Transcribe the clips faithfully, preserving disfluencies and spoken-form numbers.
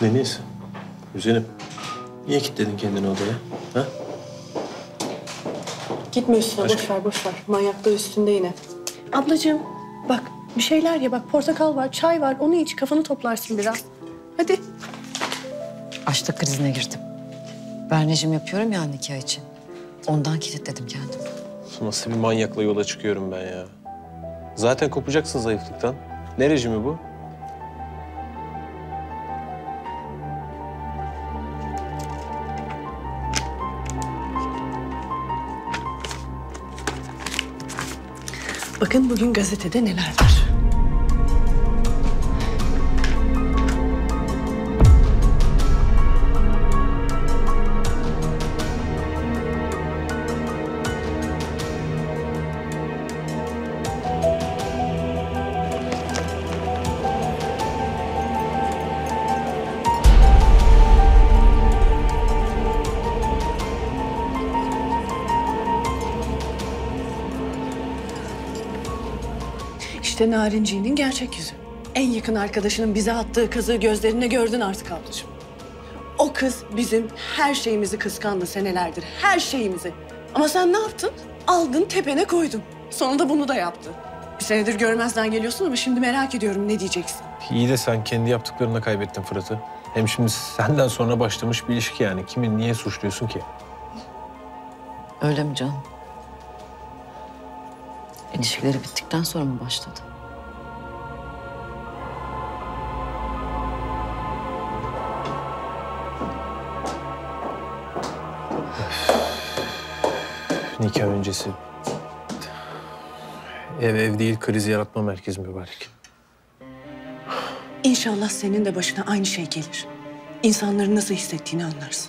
Deniz, güzelim. Niye kilitledin kendini odaya? Ha? Gitme üstüne, boş ver, boş ver. Manyaklığı üstünde yine. Ablacığım, bak bir şeyler ye. Bak portakal var, çay var. Onu iç, kafanı toplarsın biraz. Hadi. Açlık krizine girdim. Ben rejim yapıyorum ya nikah için. Ondan kilitledim kendimi. Nasıl bir manyakla yola çıkıyorum ben ya? Zaten kopacaksın zayıflıktan. Ne rejimi bu? Bakın bugün gazetede neler var. İşte Narinciğinin gerçek yüzü. En yakın arkadaşının bize attığı kazığı gözlerine gördün artık ablacığım. O kız bizim her şeyimizi kıskandı senelerdir. Her şeyimizi. Ama sen ne yaptın? Aldın tepene koydun. Sonunda bunu da yaptı. Bir senedir görmezden geliyorsun ama şimdi merak ediyorum ne diyeceksin. İyi de sen kendi yaptıklarına kaybettin Fırat'ı. Hem şimdi senden sonra başlamış bir ilişki yani. Kimi niye suçluyorsun ki? Öyle mi canım? İlişkileri bittikten sonra mı başladı? Nikah öncesi. Ev ev değil, kriz yaratma merkezi mübarek. İnşallah senin de başına aynı şey gelir. İnsanların nasıl hissettiğini anlarsın.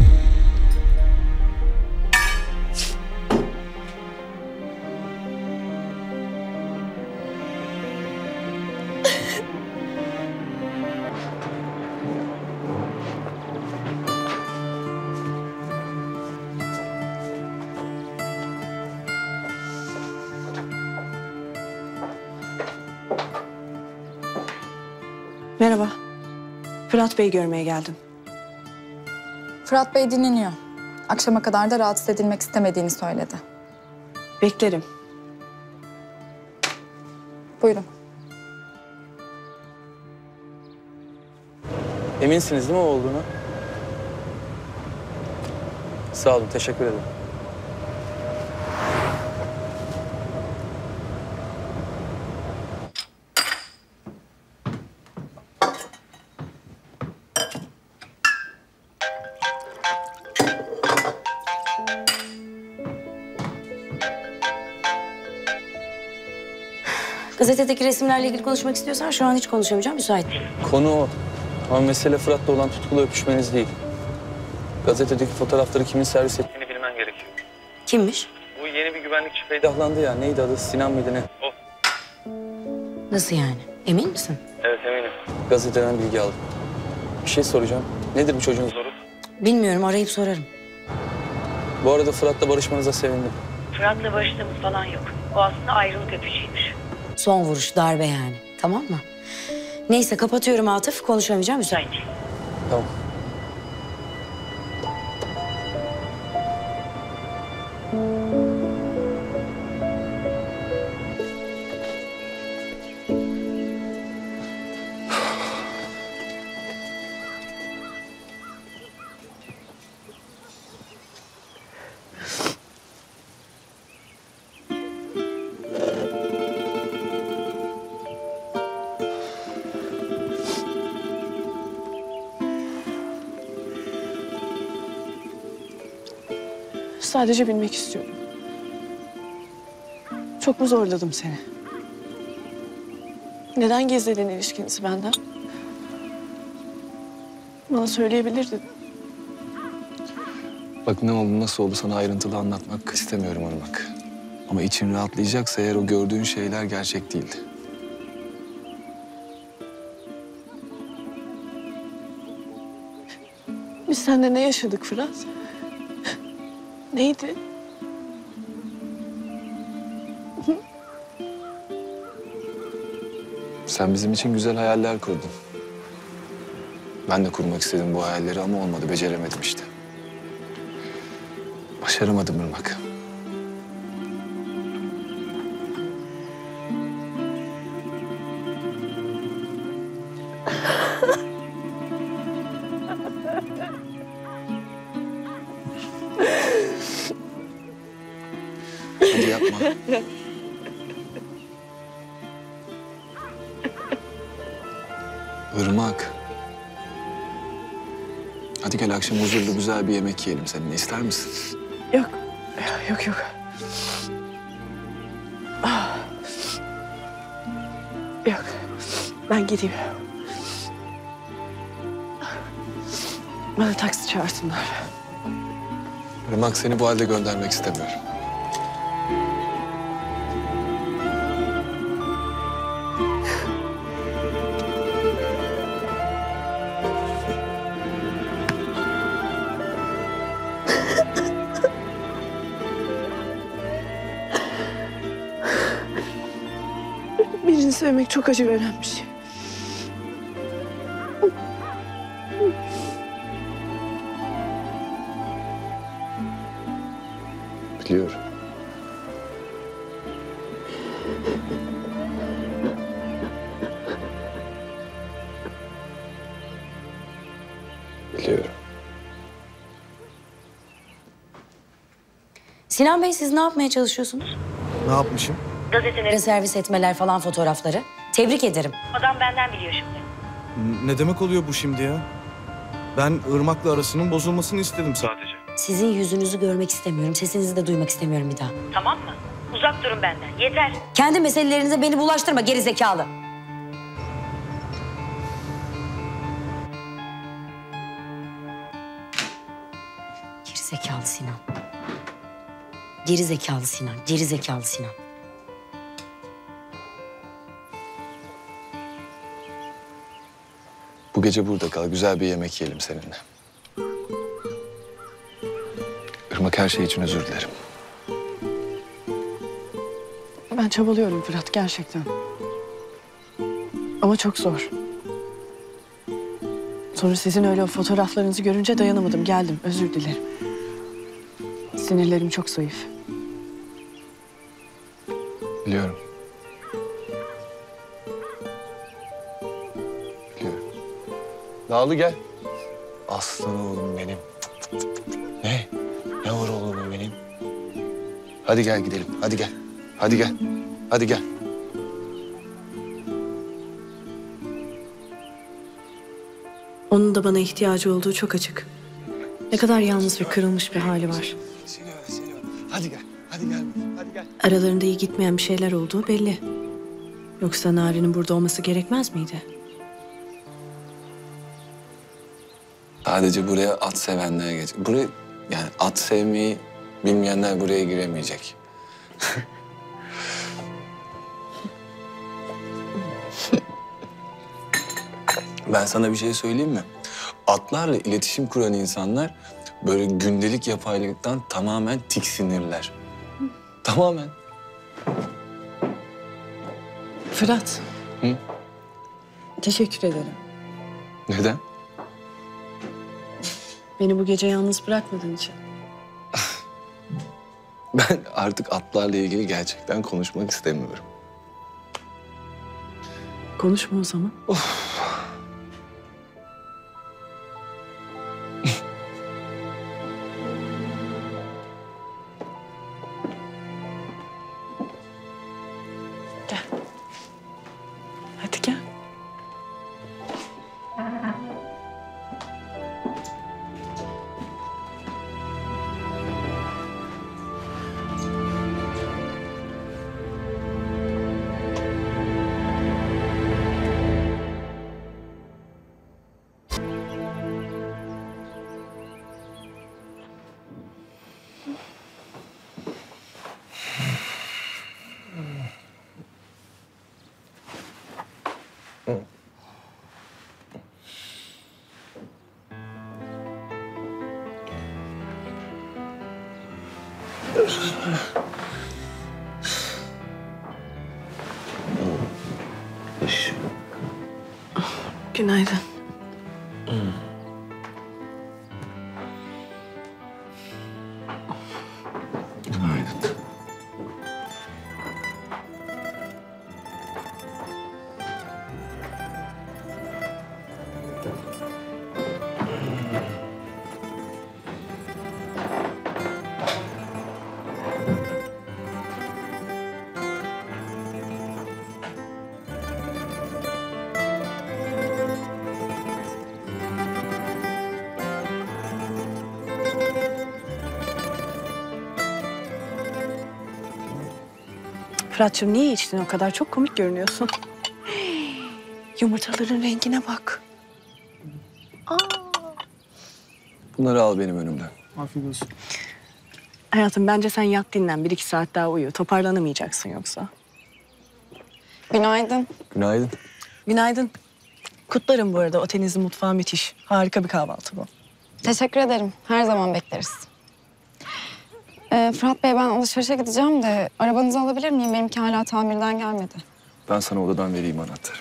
Merhaba. Fırat Bey görmeye geldim. Fırat Bey dinleniyor. Akşama kadar da rahatsız edilmek istemediğini söyledi. Beklerim. Buyurun. Eminsiniz değil mi o olduğunu? Sağ olun, teşekkür ederim. Gazetedeki resimlerle ilgili konuşmak istiyorsan şu an hiç konuşamayacağım, müsait değilim. Konu o. Ama mesele Fırat'la olan tutkulu öpüşmeniz değil. Gazetedeki fotoğrafları kimin servis ettiğini bilmen gerekiyor. Kimmiş? Bu yeni bir güvenlikçi peydahlandı ya. Neydi adı? Sinan mıydı ne? O. Nasıl yani? Emin misin? Evet eminim. Gazeteden bilgi aldım. Bir şey soracağım. Nedir bu çocuğun zoru? Bilmiyorum, arayıp sorarım. Bu arada Fırat'la barışmanıza sevindim. Fırat'la barıştığımız falan yok. O aslında ayrılık öpücüymüş. Son vuruş, darbe yani. Tamam mı? Neyse kapatıyorum Atıf. Konuşamayacağım, müsait değilim. Tamam. Sadece bilmek istiyorum. Çok mu zorladım seni? Neden gizledin ilişkinizi benden? Bana söyleyebilirdin. Bak ne oldu, nasıl oldu sana ayrıntılı anlatmak istemiyorum Irmak. Ama için rahatlayacaksa eğer o gördüğün şeyler gerçek değildi. Biz seninle ne yaşadık Fırat? Neydi? Sen bizim için güzel hayaller kurdun. Ben de kurmak istedim bu hayalleri ama olmadı, beceremedim işte. Başaramadım Irmak. Hadi yapma. Irmak. Hadi gel akşam huzurlu güzel bir yemek yiyelim seninle. İster misin? Yok, yok yok. Ah. Yok, ben gideyim. Bana taksi çağırsınlar. Irmak seni bu halde göndermek istemiyorum. Birini sevmek çok acı veren bir şey. Biliyorum. Biliyorum. Sinan Bey siz ne yapmaya çalışıyorsunuz? Ne yapmışım? Gazetelere servis etmeler falan fotoğrafları. Tebrik ederim. Adam benden biliyor şimdi. N- Ne demek oluyor bu şimdi ya? Ben Irmak'la arasının bozulmasını istedim sadece. Sizin yüzünüzü görmek istemiyorum. Sesinizi de duymak istemiyorum bir daha. Tamam mı? Uzak durun benden. Yeter. Kendi meselelerinize beni bulaştırma geri zekalı. Geri zekalı Sinan. Geri zekalı Sinan. Geri zekalı Sinan. Bu gece burada kal. Güzel bir yemek yiyelim seninle. Irmak her şey için özür dilerim. Ben çabalıyorum Fırat gerçekten. Ama çok zor. Sonra sizin öyle o fotoğraflarınızı görünce dayanamadım. Geldim. Özür dilerim. Sinirlerim çok zayıf. Biliyorum. Biliyorum. Dağlı gel. Aslan oğlum benim. Ne? Ne var oğlum benim? Hadi gel gidelim. Hadi gel. Hadi gel. Hadi gel. Onun da bana ihtiyacı olduğu çok açık. Ne kadar yalnız ve kırılmış bir hali var. Seni öyle, seni öyle. Hadi gel. Hadi gel. Hadi gel. Aralarında iyi gitmeyen bir şeyler olduğu belli. Yoksa Nari'nin burada olması gerekmez miydi? Sadece buraya at sevenler geç. Buraya yani at sevmeyi bilmeyenler buraya giremeyecek. Ben sana bir şey söyleyeyim mi? Atlarla iletişim kuran insanlar böyle gündelik yapaylıktan tamamen tiksinirler. Tamamen. Fırat. Hı? Teşekkür ederim. Neden? Beni bu gece yalnız bırakmadığın için. Ben artık atlarla ilgili gerçekten konuşmak istemiyorum. Konuşma o zaman. Gel. Hadi gel. Günaydın. Günaydın. Fırat'cığım niye içtin o kadar? Çok komik görünüyorsun. Yumurtaların rengine bak. Bunları al benim önümden. Afiyet olsun. Hayatım bence sen yat dinlen. Bir iki saat daha uyu. Toparlanamayacaksın yoksa. Günaydın. Günaydın. Günaydın. Kutlarım bu arada. Otelinizin mutfağı müthiş. Harika bir kahvaltı bu. Teşekkür ederim. Her zaman bekleriz. Ee, Fırat Bey ben alışverişe gideceğim de arabanızı alabilir miyim? Benimki hala tamirden gelmedi. Ben sana odadan vereyim anahtarı.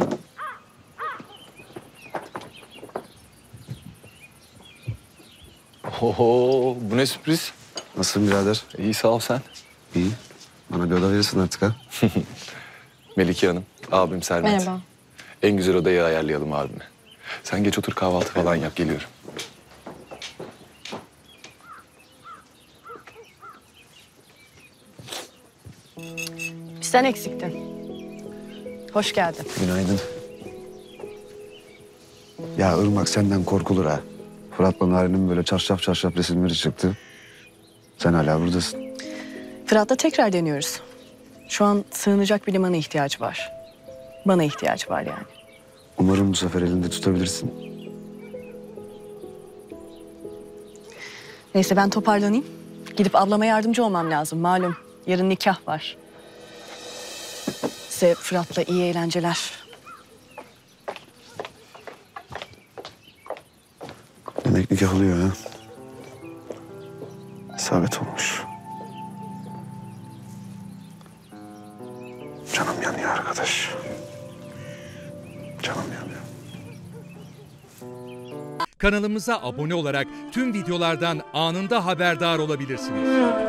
Oho, bu ne sürpriz? Nasılsın birader? İyi sağ ol sen. İyi. Bana bir oda verirsin artık ha. Melike Hanım, abim Sermet. Merhaba. En güzel odayı ayarlayalım abime. Sen geç otur kahvaltı falan yap, geliyorum. Sen eksiktin. Hoş geldin. Günaydın. Ya Irmak senden korkulur ha. Fırat'la Nari'nin böyle çarşaf çarşaf resimleri çıktı. Sen hala buradasın. Fırat'la tekrar deniyoruz. Şu an sığınacak bir limana ihtiyacı var. Bana ihtiyacı var yani. Umarım bu sefer elinde tutabilirsin. Neyse ben toparlanayım. Gidip ablama yardımcı olmam lazım. Malum yarın nikah var. Size Fırat'la iyi eğlenceler. Demek nikah oluyor ha. İsabet olmuş. Canım yanıyor arkadaş. Canım yanıyor. Kanalımıza abone olarak tüm videolardan anında haberdar olabilirsiniz.